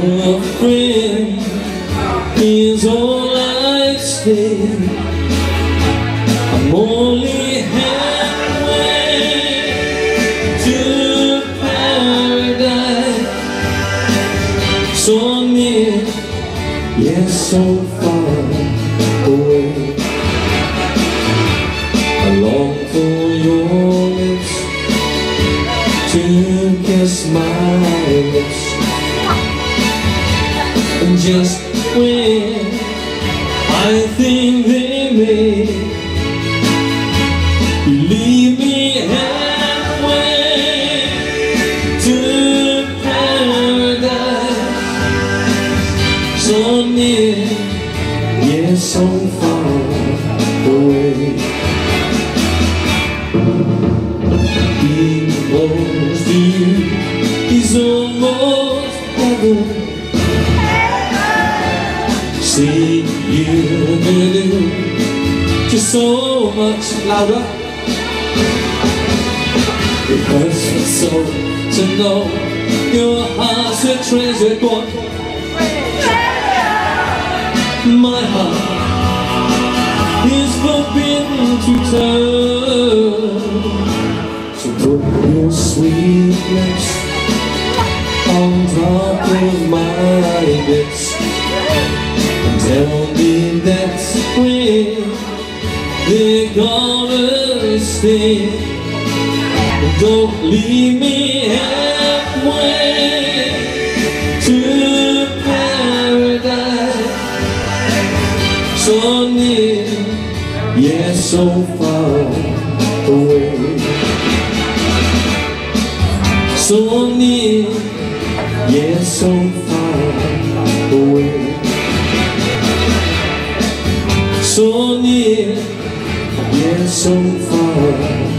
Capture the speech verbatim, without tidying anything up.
Your friend is all I stay. I'm only halfway to paradise. So near, yet so far away. I long for your lips to kiss my lips. And just when I think they may, you leave me halfway to paradise. So near, yet so far away. He close to you, he's almost heaven. See you do just so much louder. It hurts me so to know your heart's a treasured one. My heart is forbidden to turn. So put your sweet lips on top of my lips. Tell me that's where they're gonna stay. Don't leave me halfway to paradise. So near, yet so far away. So near, yet so far away. So near, yet so far